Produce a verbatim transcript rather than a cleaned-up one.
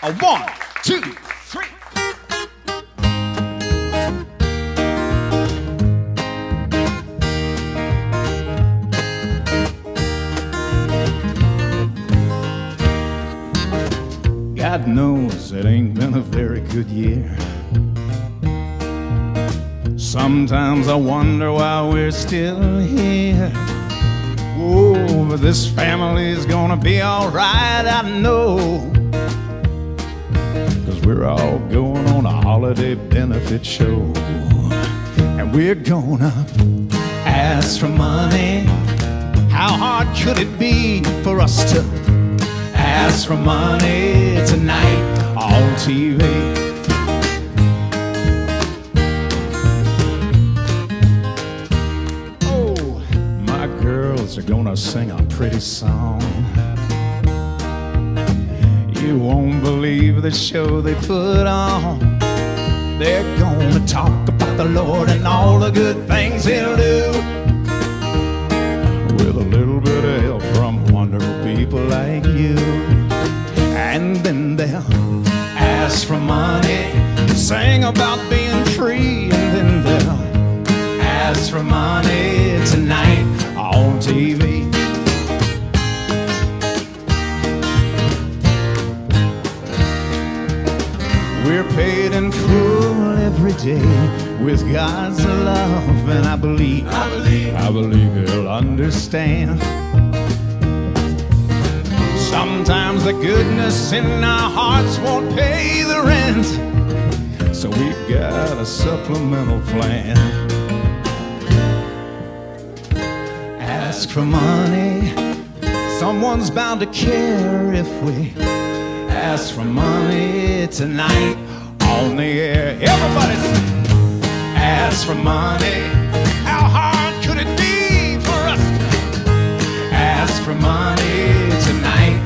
A one, two, three. God knows it ain't been a very good year. Sometimes I wonder why we're still here. Oh, but this family's gonna be alright, I know. Cause we're all going on a holiday benefit show. And we're gonna ask for money. How hard could it be for us to ask for money tonight on T V? Oh, my girls are gonna sing a pretty song. You won't believe the show they put on. They're gonna talk about the Lord and all the good things He'll do, with a little bit of help from wonderful people like you. And then they'll ask for money, sing about being free, and then they'll ask for money tonight on T V. We're paid in full every day with God's love, and I believe, I believe, I believe He'll understand. Sometimes the goodness in our hearts won't pay the rent, so we've got a supplemental plan. Ask for money, someone's bound to care if we ask for money tonight on the air. Everybody sing. Ask for money. How hard could it be for us to ask for money tonight